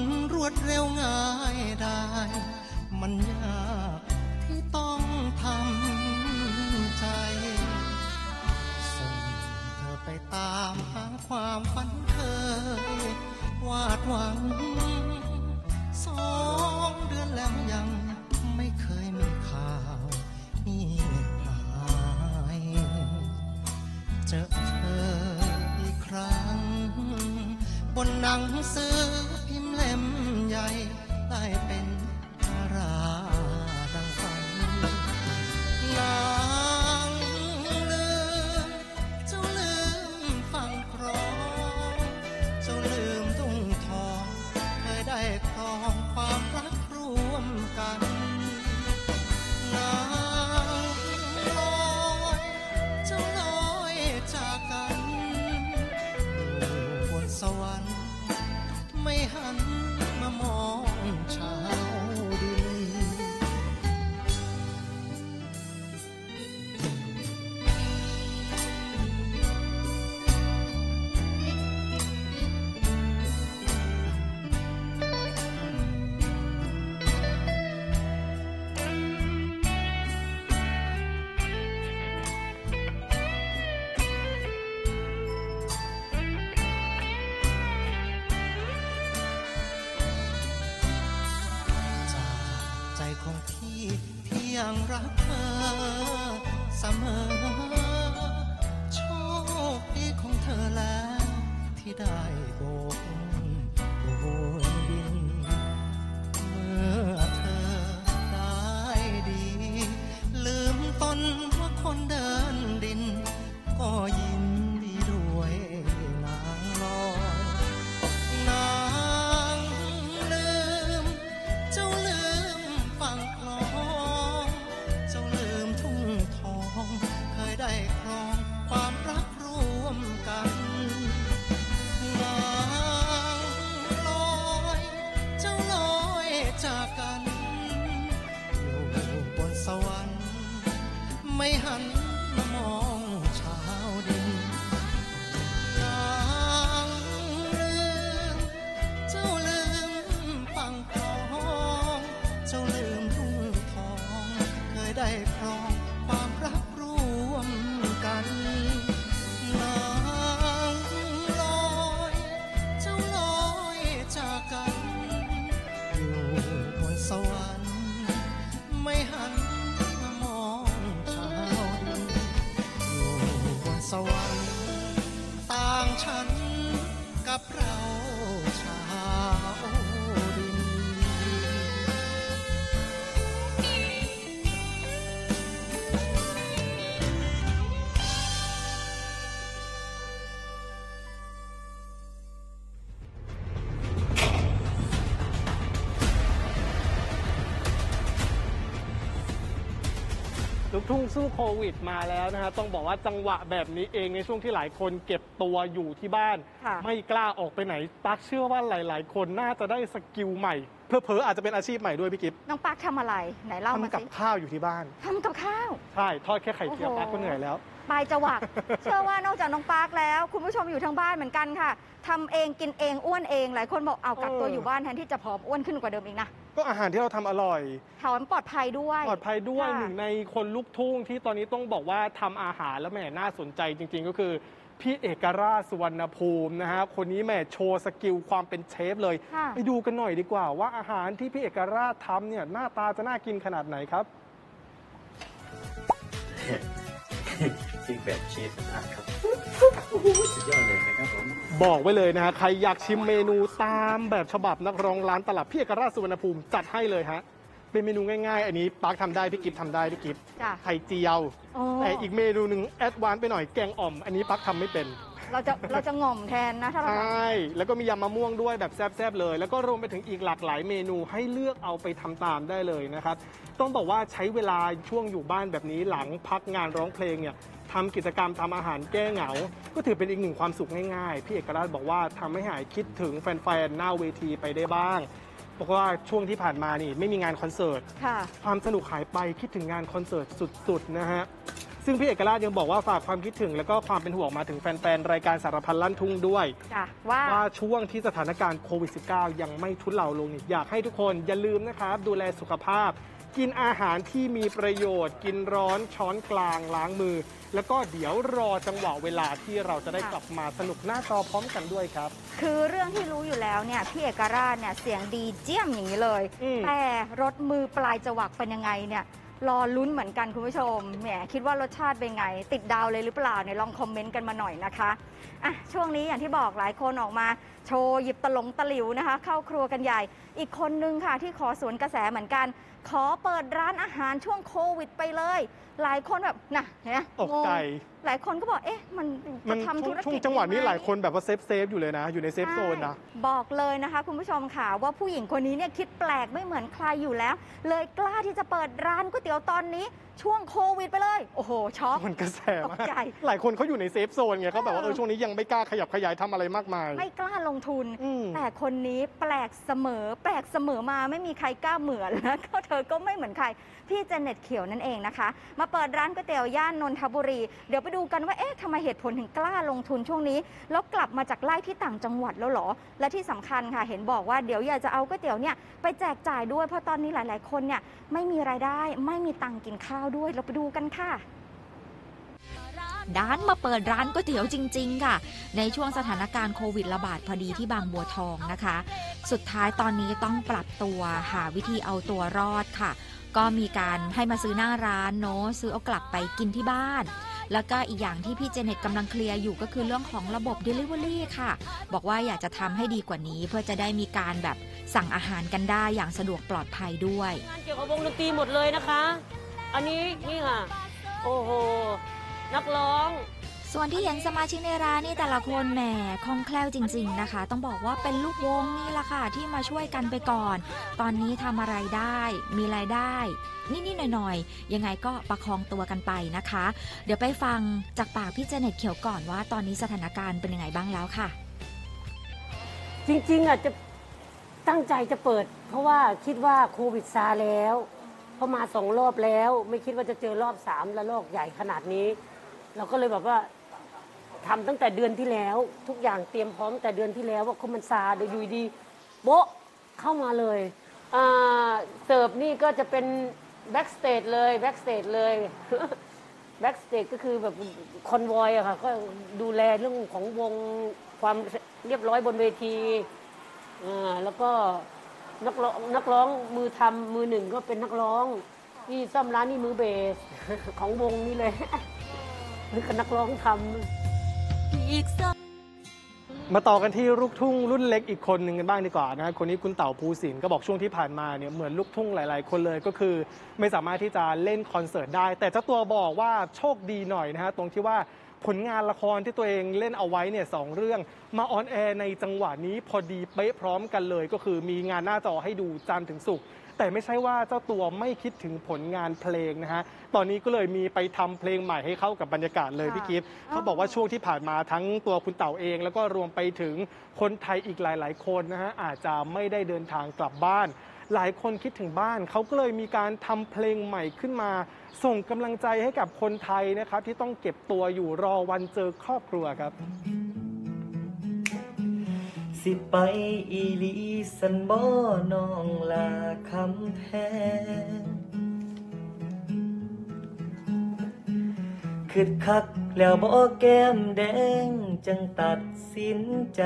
[SPEAKER 3] รวดเร็วง่ายได้มันยากที่ต้องทำใจส่งเธอไปตามหาความฝันเคยวาดหวังสองเดือนแล้วยังไม่เคยมีข่าวเงียบหายเจอเธออีกครั้งบนหนังสือพิมพ์เล่มใหญ่ได้เป็นดาราดังฝันนางลืมเจ้าลืมฟังครองเจ้าลืมทุ่งทองเคยได้ครองความรักร่วมกันนางลอยเจ้าลอยจากกันอยู่บนสวรรค์ไม่หันมามองชาวดินใจของพี่ที่ยังรักเธอเสมอโชคดีของเธอแล้วที่ได้โบกโบยบินเมื่อเธอได้ดีลืมตนว่าคนเดินดินก็ยินดีด้วยนางลอยนางลืมเจ้าลืมฟังคลองเจ้าลืมทุ่งทองเคยได้ครองความรักร่วมกันนางลอยเจ้าลอยจากกันอยู่บนสวรรค์ไม่หันมามองชาวดินนางลืมเจ้าลืมฟังคลองเจ้าลืมทุ่งทองเคยได้ครองความรักร่วมกันนางลอยเจ้าลอยจากกันอยู่บนสวรรค์ไม่หันมามองชาวดินอยู่บนสวรรค์ต่างฉันกับเราชาวดิน
[SPEAKER 2] ลูกทุ่งสู้โควิดมาแล้วนะฮะต้องบอกว่าจังหวะแบบนี้เองในช่วงที่หลายคนเก็บตัวอยู่ที่บ้าน
[SPEAKER 1] ค่ะ
[SPEAKER 2] ไม่กล้าออกไปไหนตั๊กเชื่อว่าหลาย ๆ คนน่าจะได้สกิลใหม่เผลอๆอาจจะเป็นอาชีพใหม่ด้วยพี่กิฟต์
[SPEAKER 1] น้องปักทำอะไรไหนเล่ามา
[SPEAKER 2] ทำกับ
[SPEAKER 1] สิ
[SPEAKER 2] ข้าวอยู่ที่บ้าน
[SPEAKER 1] ทำกับข้าว
[SPEAKER 2] ใช่ทอดแค่ไข่เจียว
[SPEAKER 1] โอ้โห
[SPEAKER 2] ปักก็เหนื่อยแล้ว
[SPEAKER 1] ปลายจวัก เชื่อว่านอกจากน้องปาร์คแล้ว คุณผู้ชมอยู่ทางบ้านเหมือนกันค่ะทำเองกินเองอ้วนเองหลายคนบอกเอากักตัว
[SPEAKER 2] เออ
[SPEAKER 1] อ
[SPEAKER 2] อ
[SPEAKER 1] ยู่บ้านแทนที่จะผอมอ้วนขึ้นกว่าเดิมอีกนะ
[SPEAKER 2] ก็อาหารที่เราทำอร่อย
[SPEAKER 1] แถมปลอดภัยด้วย
[SPEAKER 2] ปลอดภัยด้วย
[SPEAKER 1] ค่ะ
[SPEAKER 2] หนึ่งในคนลูกทุ่งที่ตอนนี้ต้องบอกว่าทำอาหารแล้วแหมน่าสนใจจริง ๆ ก็คือพี่เอกราชสุวรรณภูมินะฮะคนนี้แหมโชว์สกิลความเป็นเชฟเลย
[SPEAKER 1] ค่ะ
[SPEAKER 2] ไปดูกันหน่อยดีกว่าว่าอาหารที่พี่เอกราชทำเนี่ยหน้าตาจะน่ากินขนาดไหนครับ
[SPEAKER 5] ซิกแบบชีสอัดครับสุดยอดเลยนะครับผม
[SPEAKER 2] บอกไว้เลยนะฮะใครอยากชิมเมนูตามแบบฉบับนักร้องร้านตลับพี่เอกราชสุวรรณภูมิจัดให้เลยฮะเป็นเมนูง่ายๆ อันนี้ปาร์คทำได้พี่กิฟทำได้พี่กิฟ
[SPEAKER 1] จ้ะ
[SPEAKER 2] ไข่เจียว
[SPEAKER 1] โอ้
[SPEAKER 2] แต่อีกเมนูหนึ่งแอดวานซ์ไปหน่อยแกงอ่อม อันนี้ปาร์คทำไม่เป็น
[SPEAKER 1] เราจะเราจะง่อมแทนนะถ้าเรา
[SPEAKER 2] ใช
[SPEAKER 1] ทำ
[SPEAKER 2] ่ แล้วก็มียำมะม่วงด้วยแบบแซ่บๆเลย แล้วก็รวมไปถึงอีกหลากหลายเมนูให้เลือกเอาไปทำตามได้เลยนะครับ ต้องบอกว่าใช้เวลาช่วงอยู่บ้านแบบนี้หลังพักงานร้องเพลงเนี่ยทำกิจกรรมทำอาหารแก้เหงา ก็ถือเป็นอีกหนึ่งความสุขง่ายๆ พี่เอกราชบอกว่าทำให้หายคิดถึงแฟนๆ หน้าเวทีไปได้บ้าง บอกว่าช่วงที่ผ่านมานี่ไม่มีงานคอนเสิร์ต
[SPEAKER 1] ค่ะ
[SPEAKER 2] ความสนุกหายไปคิดถึงงานคอนเสิร์ตสุดๆ นะฮะซึ่งพี่เอกราชยังบอกว่าฝากความคิดถึงแล้วก็ความเป็นห่วงมาถึงแฟนๆรายการสารพันลั่นทุ่งด้วย
[SPEAKER 1] ว่า
[SPEAKER 2] ว่าช่วงที่สถานการณ์โควิด สิบเก้า ยังไม่ทุเลาลงอยากให้ทุกคนอย่าลืมนะครับดูแลสุขภาพกินอาหารที่มีประโยชน์กินร้อนช้อนกลางล้างมือแล้วก็เดี๋ยวรอจังหวะเวลาที่เราจะได้กลับมาสนุกหน้าจอพร้อมกันด้วยครับ
[SPEAKER 1] คือเรื่องที่รู้อยู่แล้วเนี่ยพี่เอกราชเนี่ยเสียงดีเจี้ยมอย่างนี้เลยแต่รถมือปลายจวักเป็นยังไงเนี่ยรอลุ้นเหมือนกันคุณผู้ชมแหมคิดว่ารสชาติเป็นไงติดดาวเลยหรือเปล่าเนี่ยลองคอมเมนต์กันมาหน่อยนะคะอ่ะช่วงนี้อย่างที่บอกหลายคนออกมาโชว์หยิบตะหลงตะหลิวนะคะเข้าครัวกันใหญ่อีกคนนึงค่ะที่ขอสวนกระแสเหมือนกันขอเปิดร้านอาหารช่วงโควิดไปเลยหลายคนแบบน่ะเห็นไหม
[SPEAKER 2] ตกใจ
[SPEAKER 1] หลายคนก็บอกเอ๊ะมัน
[SPEAKER 2] มันทำธุรกิจช่วงจังหวะนี้หลายคนแบบว่าเซฟเซฟอยู่เลยนะอยู่ในเซฟโซนนะ
[SPEAKER 1] บอกเลยนะคะคุณผู้ชมค่ะว่าผู้หญิงคนนี้เนี่ยคิดแปลกไม่เหมือนใครอยู่แล้วเลยกล้าที่จะเปิดร้านก๋วยเตี๋ยวตอนนี้ช่วงโควิดไปเลยโอ้โหช็อก
[SPEAKER 2] มันกระแสมากหลายคนเขาอยู่ในเซฟโซนไงเขาแบบว่าเออช่วงนี้ยังไม่กล้าขยับขยายทำอะไรมากมาย
[SPEAKER 1] ไม่กล้าลงทุนแต่คนนี้แปลกเสมอแปลกเสมอมาไม่มีใครกล้าเหมือนแล้วก็เธอก็ไม่เหมือนใครพี่เจเน็ตเขียวนั่นเองนะคะมาเปิดร้านก๋วยเตี๋ยวย่านนนทบุรีเดี๋ยวไปดูกันว่าเอ๊ะทำไมเหตุผลถึงกล้าลงทุนช่วงนี้แล้วกลับมาจากไล่ที่ต่างจังหวัดแล้วหรอและที่สำคัญค่ะเห็นบอกว่าเดี๋ยวอยากจะเอาก๋วยเตี๋ยวเนี่ยไปแจกจ่ายด้วยเพราะตอนนี้หลายๆคนเนี่ยไม่มีรายได้ไม่มีตังค์กินข้าวด้วยเราไปดูกันค่ะ
[SPEAKER 6] ด้านมาเปิดร้านก๋วยเตี๋ยวจริงๆค่ะในช่วงสถานการณ์โควิดระบาดพอดีที่บางบัวทองนะคะสุดท้ายตอนนี้ต้องปรับตัวหาวิธีเอาตัวรอดค่ะก็มีการให้มาซื้อหน้าร้านเนาะซื้อเอากลับไปกินที่บ้านแล้วก็อีกอย่างที่พี่เจเน็ตกำลังเคลียร์อยู่ก็คือเรื่องของระบบ Delivery ค่ะบอกว่าอยากจะทำให้ดีกว่านี้เพื่อจะได้มีการแบบสั่งอาหารกันได้อย่างสะดวกปลอดภัยด้วย
[SPEAKER 7] งานเกี่ยวกับวงดนตรีหมดเลยนะคะอันนี้นี่ค่ะโอ้โหนักร้อง
[SPEAKER 6] ส่วนที่เห็นสมาชิกในร้านนี่แต่ละคนแหมคล่องแคล่วจริงๆนะคะต้องบอกว่าเป็นลูกวงนี่แหละค่ะที่มาช่วยกันไปก่อนตอนนี้ทำอะไรได้มีรายได้นิดๆหน่อยๆยังไงก็ประคองตัวกันไปนะคะเดี๋ยวไปฟังจากปากพี่เจเน็ตเขียวก่อนว่าตอนนี้สถานการณ์เป็นยังไงบ้างแล้วค่ะ
[SPEAKER 7] จริงๆอ่ะจะตั้งใจจะเปิดเพราะว่าคิดว่าโควิดซาแล้วเพราะมาสองรอบแล้วไม่คิดว่าจะเจอรอบสามและโรคใหญ่ขนาดนี้เราก็เลยแบบว่าทำตั้งแต่เดือนที่แล้วทุกอย่างเตรียมพร้อมแต่เดือนที่แล้วว่าเขามันซาโดยอยู่ดีโบ๊ะเข้ามาเลยเสิร์ฟนี่ก็จะเป็นแบ็กสเตจเลยแบ็กสเตจเลยแบ็กสเตจก็คือแบบคอนวอยอะค่ะก็ดูแลเรื่องของวงความเรียบร้อยบนเวทีแล้วก็นักร้องนักร้องมือทำมือหนึ่งก็เป็นนักร้องนี่ซ่อมร้านนี่มือเบสของวงนี่เลยนี่ก็นักร้องทำ
[SPEAKER 2] มาต่อกันที่ลูกทุ่งรุ่นเล็กอีกคนหนึ่งกันบ้างดีกว่านะคนนี้คุณเต๋าภูสินทร์ก็บอกช่วงที่ผ่านมาเนี่ยเหมือนลูกทุ่งหลายๆคนเลยก็คือไม่สามารถที่จะเล่นคอนเสิร์ตได้แต่เจ้าตัวบอกว่าโชคดีหน่อยนะฮะตรงที่ว่าผลงานละครที่ตัวเองเล่นเอาไว้เนี่ยสองเรื่องมาออนแอร์ในจังหวะนี้พอดีเป๊ะพร้อมกันเลยก็คือมีงานหน้าจอให้ดูจันทร์ถึงศุกร์แต่ไม่ใช่ว่าเจ้าตัวไม่คิดถึงผลงานเพลงนะฮะตอนนี้ก็เลยมีไปทำเพลงใหม่ให้เข้ากับบรรยากาศเลยพี่กิฟต์เขาบอกว่าช่วงที่ผ่านมาทั้งตัวคุณเต๋าเองแล้วก็รวมไปถึงคนไทยอีกหลายๆคนนะฮะอาจจะไม่ได้เดินทางกลับบ้านหลายคนคิดถึงบ้านเขาก็เลยมีการทำเพลงใหม่ขึ้นมาส่งกำลังใจให้กับคนไทยนะครับที่ต้องเก็บตัวอยู่รอวันเจอครอบครัวครับ
[SPEAKER 8] สิไปอีลีสันบ่น้องลาคำแพงคิดคักแล้วบ่แก้มแดงจังตัดสินใจ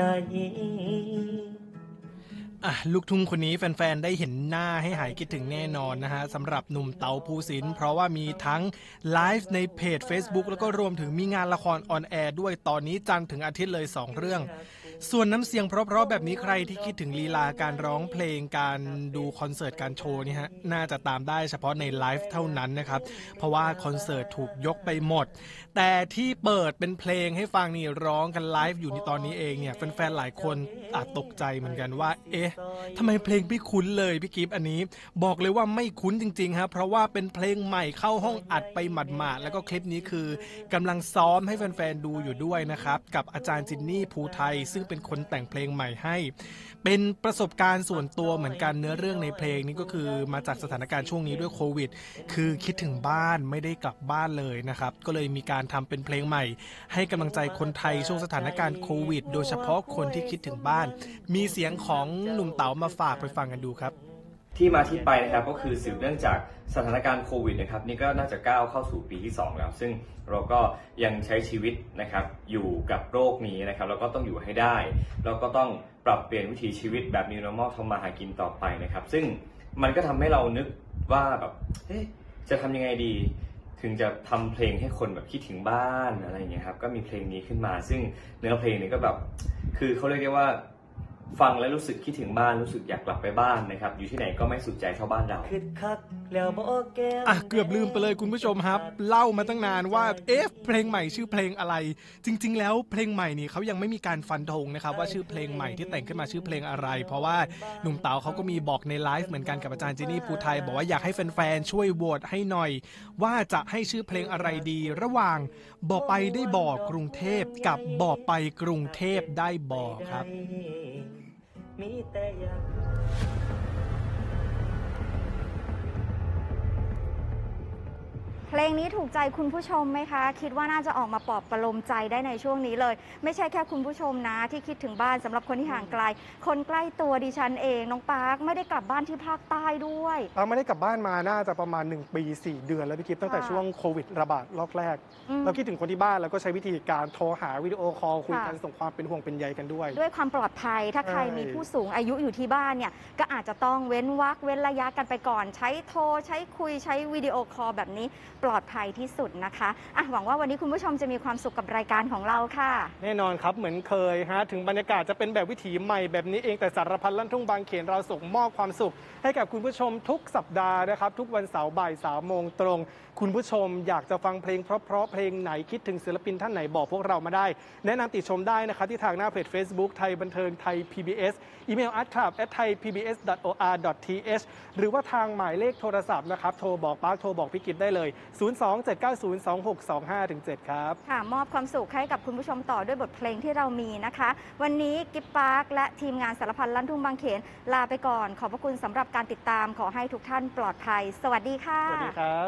[SPEAKER 2] อ่ะลูกทุ่งคนนี้แฟนๆได้เห็นหน้าให้หายคิดถึงแน่นอนนะฮะสำหรับหนุ่มเต๋าภูสินทร์เพราะว่ามีทั้งไลฟ์ในเพจ Facebook แล้วก็รวมถึงมีงานละครออนแอร์ด้วยตอนนี้จันทร์ถึงอาทิตย์เลยสองเรื่องส่วนน้ำเสียงเพราะๆแบบนี้ใครที่คิดถึงลีลาการร้องเพลงการดูคอนเสิร์ตการโชว์นี่ฮะน่าจะตามได้เฉพาะในไลฟ์เท่านั้นนะครับเพราะว่าคอนเสิร์ตถูกยกไปหมดแต่ที่เปิดเป็นเพลงให้ฟังนี่ร้องกันไลฟ์อยู่ในตอนนี้เองเนี่ยแฟนๆหลายคนอาจตกใจเหมือนกันว่าเอ๊ะทำไมเพลงไม่คุ้นเลยพี่กิฟต์อันนี้บอกเลยว่าไม่คุ้นจริงๆครับเพราะว่าเป็นเพลงใหม่เข้าห้องอัดไปหมาดๆแล้วก็คลิปนี้คือกำลังซ้อมให้แฟนๆดูอยู่ด้วยนะครับกับอาจารย์จินนี่ภูไทยซึ่งงเป็นคนแต่งเพลงใหม่ให้เป็นประสบการณ์ส่วนตัวเหมือนกันเนื้อเรื่องในเพลงนี้ก็คือมาจากสถานการณ์ช่วงนี้ด้วยโควิดคือคิดถึงบ้านไม่ได้กลับบ้านเลยนะครับก็เลยมีการทำเป็นเพลงใหม่ให้กำลังใจคนไทยช่วงสถานการณ์โควิดโดยเฉพาะคนที่คิดถึงบ้านมีเสียงของหนุ่มเต๋ามาฝากไปฟังกันดูครับ
[SPEAKER 5] ที่มาที่ไปนะครับก็คือสืบเนื่องจากสถานการณ์โควิดนะครับนี่ก็น่าจะก้าวเข้าสู่ปีที่สองแล้วซึ่งเราก็ยังใช้ชีวิตนะครับอยู่กับโรคนี้นะครับแล้วก็ต้องอยู่ให้ได้แล้วก็ต้องปรับเปลี่ยนวิถีชีวิตแบบ New Normal ทำมาหากินต่อไปนะครับซึ่งมันก็ทำให้เรานึกว่าแบบเอ๊ะจะทำยังไงดีถึงจะทำเพลงให้คนแบบคิดถึงบ้านอะไรอย่างเงี้ยครับก็มีเพลงนี้ขึ้นมาซึ่งเนื้อเพลงนี้ก็แบบคือเขาเรียกว่าฟังแล้วรู้สึกคิดถึงบ้านรู้สึกอยากกลับไปบ้านนะครับอยู่ที่ไหนก็ไม่สุดใจเท่าบ้านเรา
[SPEAKER 2] อ่ะเกือบลืมไปเลยคุณผู้ชมครับเล่ามาตั้งนานว่าเอ๊ะเพลงใหม่ชื่อเพลงอะไรจริงๆแล้วเพลงใหม่นี่เขายังไม่มีการฟันธงนะครับว่าชื่อเพลงใหม่ที่แต่งขึ้นมาชื่อเพลงอะไรเพราะว่าหนุ่มเต๋าเขาก็มีบอกในไลฟ์เหมือนกันกับอาจารย์เจนี่ภูไทยบอกว่าอยากให้แฟนๆช่วยโหวตให้หน่อยว่าจะให้ชื่อเพลงอะไรดีระหว่างบอกไปได้บอกกรุงเทพกับบอกไปกรุงเทพได้บอกครับ
[SPEAKER 1] เพลงนี้ถูกใจคุณผู้ชมไหมคะคิดว่าน่าจะออกมาปลอบประโลมใจได้ในช่วงนี้เลยไม่ใช่แค่คุณผู้ชมนะที่คิดถึงบ้านสำหรับคนที่ห่างไกลคนใกล้ตัวดิฉันเองน้องปาร์คไม่ได้กลับบ้านที่ภาคใต้ด้วย
[SPEAKER 2] ปาร์คไม่ได้กลับบ้านมาน่าจะประมาณหนึ่งปีสี่เดือนแล้วพี่กิ๊ฟตั้งแต่ช่วงโควิดระบาดรอบแรกเราคิดถึงคนที่บ้านแล้วก็ใช้วิธีการโทรหาวิดีโอคอลคุยกันส่งความเป็นห่วงเป็นใยกันด้วย
[SPEAKER 1] ด้วยความปลอดภัยถ้าใครมีผู้สูงอายุอยู่ที่บ้านเนี่ยก็อาจจะต้องเว้นวรรคเว้นระยะกันไปก่อนใช้โทรใช้คุยใช้วิดีโอคอลแบบนี้ปลอดภัยที่สุดนะคะอ่ะหวังว่าวันนี้คุณผู้ชมจะมีความสุขกับรายการของเราค่ะ
[SPEAKER 2] แน่นอนครับเหมือนเคยฮะถึงบรรยากาศจะเป็นแบบวิถีใหม่แบบนี้เองแต่สารพัดลั่นทุ่งบางเขนเราส่งมอบความสุขให้กับคุณผู้ชมทุกสัปดาห์นะครับทุกวันเสาร์บ่ายสามโมงตรงคุณผู้ชมอยากจะฟังเพลงเพราะๆเพลงไหนคิดถึงศิลปินท่านไหนบอกพวกเรามาได้แนะนำติชมได้นะครับที่ทางหน้าเพจ Facebook ไทยบันเทิงไทย พี บี เอส อีเมล อาร์ตคลับ แอท ไทยพีบีเอส ดอท โอ อาร์ ดอท ที เอช หรือว่าทางหมายเลขโทรศัพท์นะครับโทรบอกปาร์คโทรบอกพี่กิตได้เลย ศูนย์ สอง เจ็ด เก้า ศูนย์ สอง หก สอง ห้า เจ็ด ครับ
[SPEAKER 1] ค่ะมอบความสุขให้กับคุณผู้ชมต่อด้วยบทเพลงที่เรามีนะคะวันนี้กิฟปาร์คและทีมงานสารพันลั่นทุ่งบางเขนลาไปก่อนขอบพระคุณสำหรับการติดตามขอให้ทุกท่านปลอดภัยสวัสดีค่ะ
[SPEAKER 2] สวัสดีครับ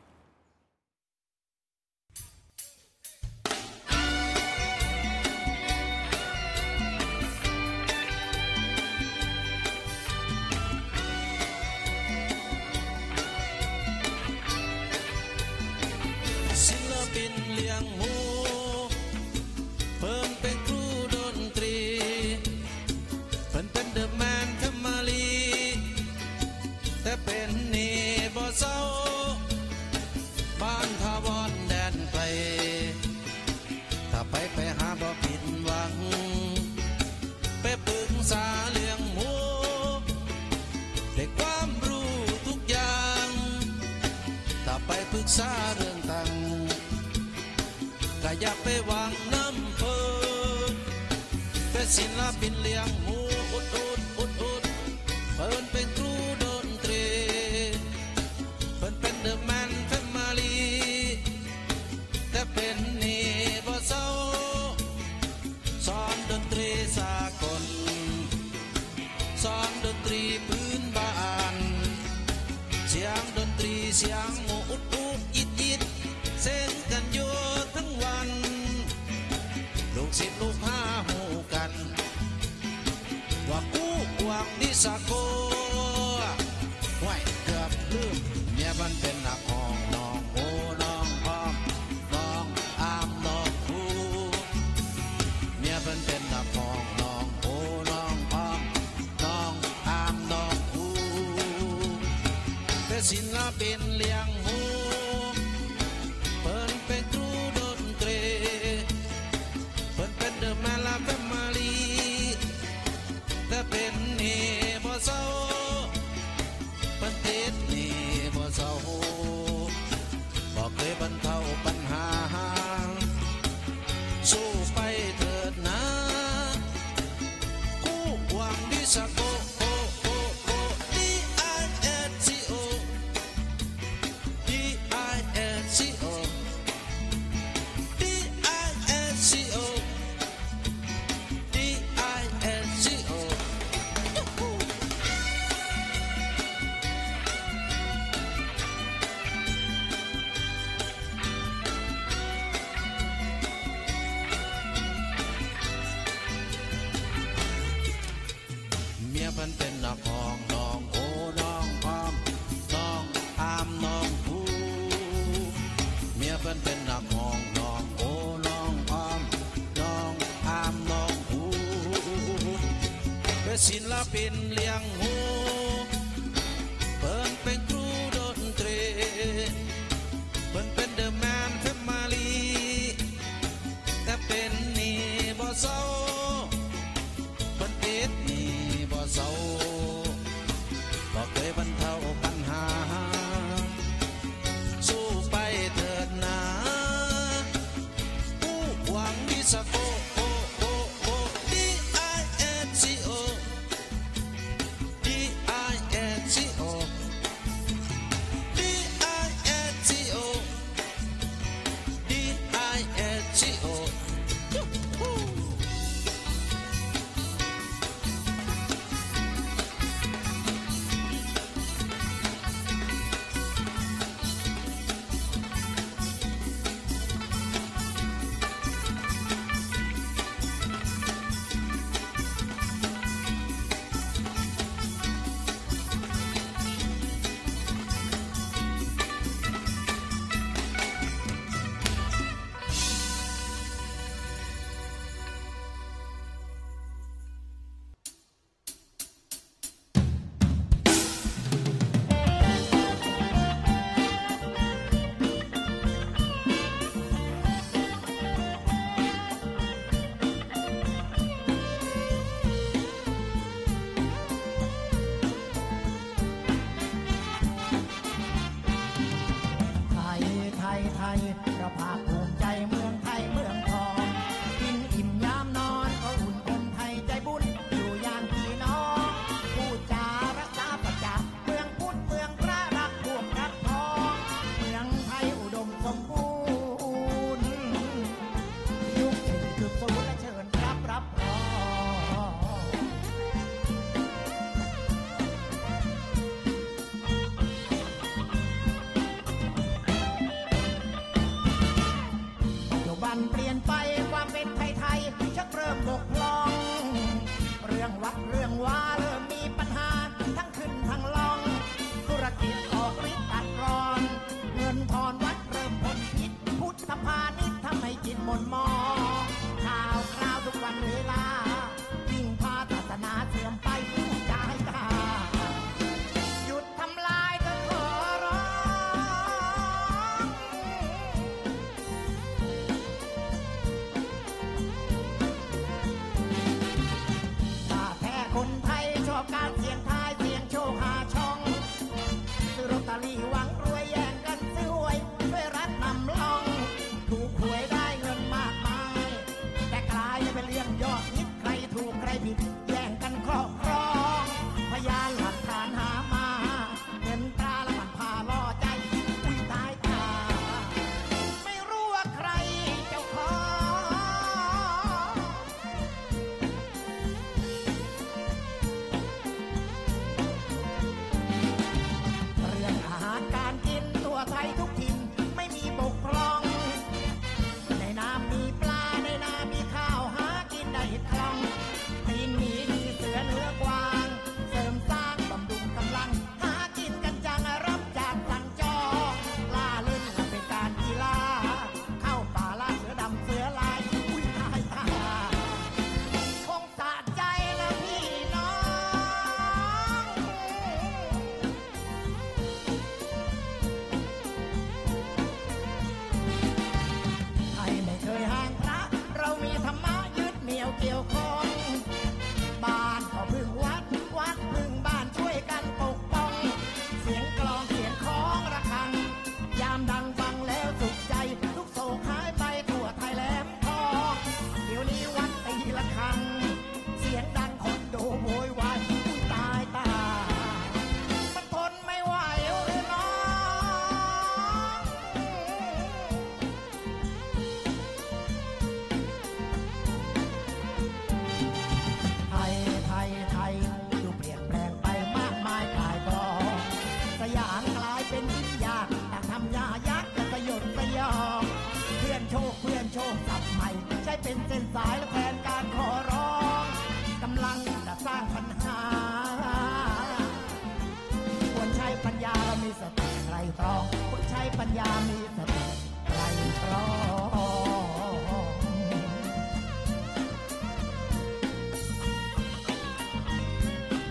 [SPEAKER 4] ษาเรื่องต่างก็อยากไปวางน้ำเพอเป็นศิลปินเลี้ยงหมูอุดอุดอุดอุดเพิ่นเป็นครูดนตรีเพิ่นเป็นเดอะแมนแฟมิลี่แต่เป็นนี่บ่เศร้าสอนดนตรีสากลสอนดนตรีพื้นบ้านเสียงดนตรีเสียงหมูอุดอุดอิดอิดเส้นกันอยู่ทั้งวันลูกศิษย์ลูกหาหูกันว่ากู้กวางดิสโกห้วยเกือบลืมเมียมันเป็นนักห้องน้องโอน้องพอมน้องอามน้องคูเมียมันเป็นนักห้องน้องโอน้องพอมน้องอามน้องคูแต่ศิลปินเลี้ยงหมูเพิ่นเป็นครูดนตรีเพิ่นเป็นเดอะแมนและแฟมิลี่แต่เป็นนี่บ่เศร้าเพิ่นติดนี่บ่เศร้าบ่เคยบรรเทาปัญหาสู้ไปเถิดนะกู้หวังดิสโกโอโอโอ D I S C O D ปินเลี้ยงหูเปิ้นเป็นครูดนตรีเปิ้นเป็นเดอะแมนแฟมิลี่แต่เป็นนี่บ่เศร้าเปิ้นติดนี่บ่เศร้าบ่เคยบรรเทาปัญหาสู้ไปเถิดนาผู้หวังดีสักโอโอโอโอ D I N C O D I N C O D I N C O D I N C O
[SPEAKER 3] ไทยไทยไทยเราภาคภูมิใจเมืองไทยเมืองทองกินอิ่มยามนอนก็อุ่นคนไทยใจบุญอยู่อย่างพี่น้องพูดจารักษาประจักษ์เมืองพุทธเมืองพระรักพวกรักทองเมืองไทยอุดมสมบูรณ์ยุคถึงจุดสูงและเชิญรับรับรองปัจจุบันเปลี่ยนไปความเป็นไทยไทยชักเริ่มบกพร่อง เรื่องวัดเรื่องวาเริ่มมีปัญหาทั้งขึ้นทั้งลอง ธุรกิจออกฤทธิ์ตัดรอน เงินทอนวัดเริ่มพ้นพิษพุทธพาณิชย์ทำให้จิตหม่นหมองข่าวคราวทุกวันเวลายิ่งพาศาสนาเสื่อมไปผู้ใจตาหยุดทำลายก็ขอร้อง ถ้าแท้คนไทยชอบการเสี่ยงทายเสี่ยงโชคหาช่องซื้อลอตเตอรี่หวังรวยแย่งกันซื้อหวยช่วยรัฐนำล่อง ถูกหวยได้เงินมากมาย แต่กลายเป็นเรื่องยอดฮิตใครถูกใครผิดแย่งกันครอบครอง พยานหลักฐานหามาเงินตราและมันพาล่อใจอุ้ยตายตาไม่รู้ว่าใครเจ้าของ เรื่องอาหารการกินตัวไทยทุกถิ่นไม่มีบกพร่อง ในน้ำมีปลาในนามีข้าวหากินได้คล่องตีนหมีดีเสือเนื้อกวาง เสริมสร้างบำรุงกำลัง หากินกันจังรับจากสั่งจองล่าเล่นเป็นการกีฬาเข้าป่าล่าเสือดำเสือลายอุ้ยตายตาคงสะใจนะพี่น้อง ไทยไม่เคยห่างพระ เรามีธรรมะยึดเหนี่ยวเกี่ยวข้อง บ้านก็พึ่งวัด วัดพึ่งบ้านช่วยกันปกป้อง เสียงกลองเสียงของระฆัง ยามดังฟังแล้วสุขใจ ทุกโศกหายไปทั่วไทยแหลมทอง เดี๋ยวนี้วัดตีละฆัง เสียงดังคนโดโวยวายอุ้ยตายตามันทนไม่ไหวหรือน้อง ไทยไทยไทยดูเปลี่ยนแปลงไปมากมายกายกองสยามกลายเป็นยิ่งยากแต่ทำยายักษ์และสยดสยองเพื่อนโชคเพื่อนโชคสับใหม่ใช้เป็นเส้นสายและแทนการขอร้องกำลังจะสร้างปัญหา ควรใช้ปัญญาเรามีสติไตรตรองควรใช้ปัญญามีสติไตรตรอง ไ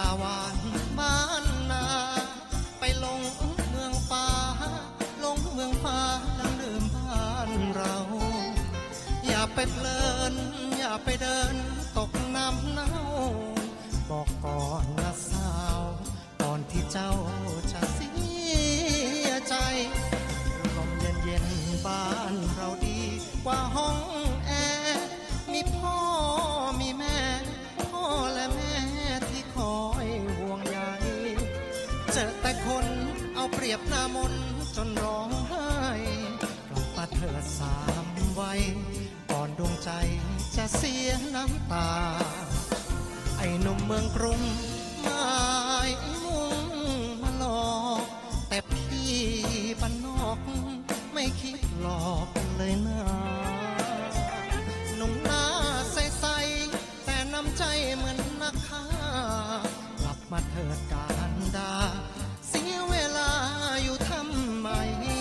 [SPEAKER 3] หวานบ้านนาไปลงเมืองฟ้าลงเมืองฟ้าแล้วลืมบ้านเราอย่าไปเพลินอย่าไปเดินตกน้ำเน่าบอกก่อนนะสาวก่อนที่เจ้าจะเสียใจลมเย็นเย็นบ้านเราดีกว่าห้องแอร์มีพ่อมีแม่พ่อและแม่ที่คอยห่วงใยเจอแต่คนเอาเปรียบหน้ามนจนร้องไห้กลับมาเถิดสามวัยก่อนดวงใจจะเสียน้ำตาไอ้หนุ่มเมืองกรุงไม่มุ่งมาหลอกแต่พี่บ้านนอกไม่คิดหลอกเลยนะหนุ่มหน้าใสๆแต่น้ำใจเหมือนนักฆ่ากลับมาเถิดการดาเสียเวลาอยู่ทำไม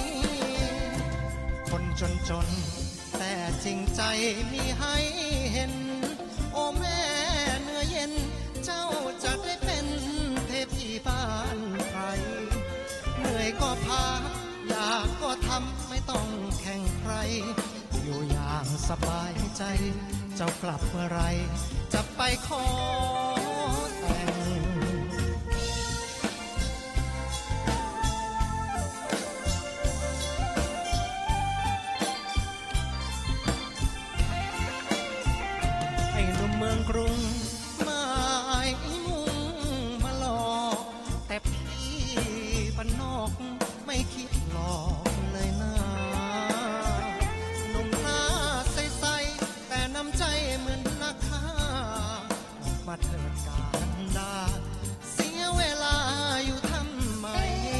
[SPEAKER 3] คนจนจนแต่จริงใจมีให้เห็นโอ้แม่เนื้อเย็นเจ้าจะได้เป็นเทพีบ้านใครเหนื่อยก็พักอยากก็ทำไม่ต้องแข่งใครอยู่อย่างสบายใจเจ้ากลับเมื่อไรจะไปขอแต่งไอ้หนุ่มเมืองกรุงไม่มุ่งมาหลอกแต่พี่บ้านนอกไม่คิดหลอกเลยนะหนุ่มหน้าใสๆแต่น้ำใจเหมือนนักฆ่าออกมาเถิดการดาเสียเวลาอยู่ทำไม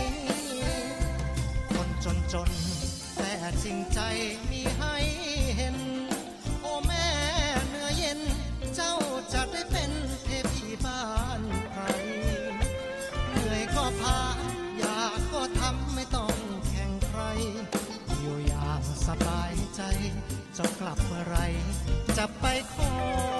[SPEAKER 3] คนจนจนแต่จริงใจมีให้เห็นโอ้แม่เนื้อเย็นเจ้าจะได้เป็นเทพีบ้านใครเหนื่อยก็พาอยากก็ทำไม่ต้องแข่งใครอยู่อย่างสบายใจจะกลับเมื่อไรจะไปขอ